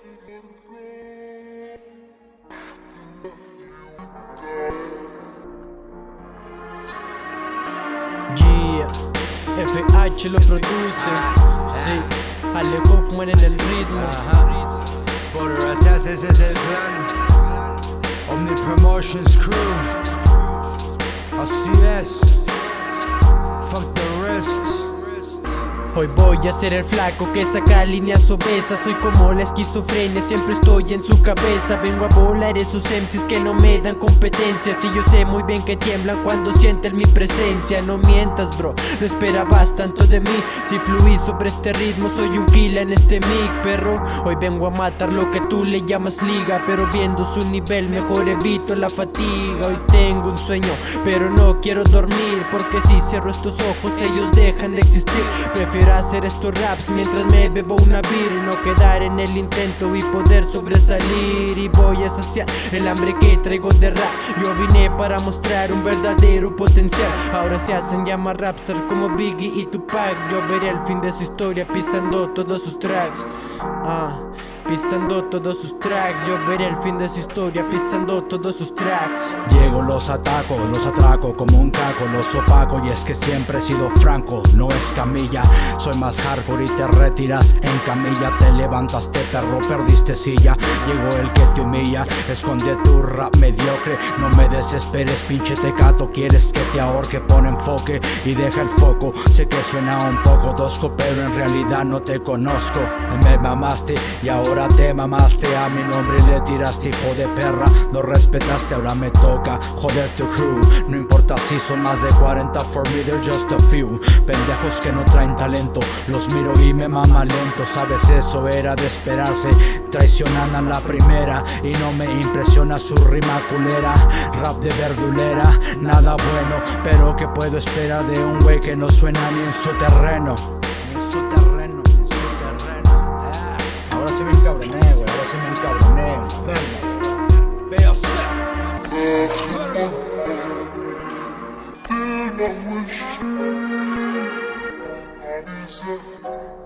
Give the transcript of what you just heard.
Yeah, FH lo produce, sí, Ale Hoffman en el ritmo. Border Assassins es el plan, Omni Promotions Crew. Así es, fuck the rest. Hoy voy a ser el flaco que saca líneas obesas. Soy como la esquizofrenia, siempre estoy en su cabeza. Vengo a volar esos MCs que no me dan competencias. Y yo sé muy bien que tiemblan cuando sienten mi presencia. No mientas bro, no esperabas tanto de mí. Si fluí sobre este ritmo soy un killer en este mic, perro. Hoy vengo a matar lo que tú le llamas liga, pero viendo su nivel mejor evito la fatiga. Hoy tengo un sueño pero no quiero dormir, porque si cierro estos ojos ellos dejan de existir. Prefiero hacer estos raps mientras me bebo una beer, no quedar en el intento y poder sobresalir. Y voy a saciar el hambre que traigo de rap. Yo vine para mostrar un verdadero potencial. Ahora se hacen llamar rapstars como Biggie y Tupac. Yo veré el fin de su historia pisando todos sus tracks. Pisando todos sus tracks. Yo veré el fin de su historia pisando todos sus tracks. Llego, los ataco, los atraco como un caco, los opaco. Y es que siempre he sido franco, no es camilla. Soy más hardcore y te retiras en camilla. Te levantaste perro, perdiste silla. Llegó el que te humilla, esconde tu rap mediocre. No me desesperes, pinche tecato. Quieres que te ahorque, pon enfoque y deja el foco. Sé que suena un poco tosco, pero en realidad no te conozco. Me mamaste y ahora te mamaste. A mi nombre le tiraste, hijo de perra. No respetaste, ahora me toca joder tu crew. No importa si son más de 40, for me they're just a few. Pendejos que no traen talento, los miro y me mama lento. Sabes, eso era de esperarse. Traicionan a la primera y no me impresiona su rima culera. Rap de verdulera, nada bueno, pero que puedo esperar de un güey que no suena ni en su terreno. Ni en su terreno, ni en su terreno. Ahora sí me encabroné, güey, ahora sí me encabroné. Veo I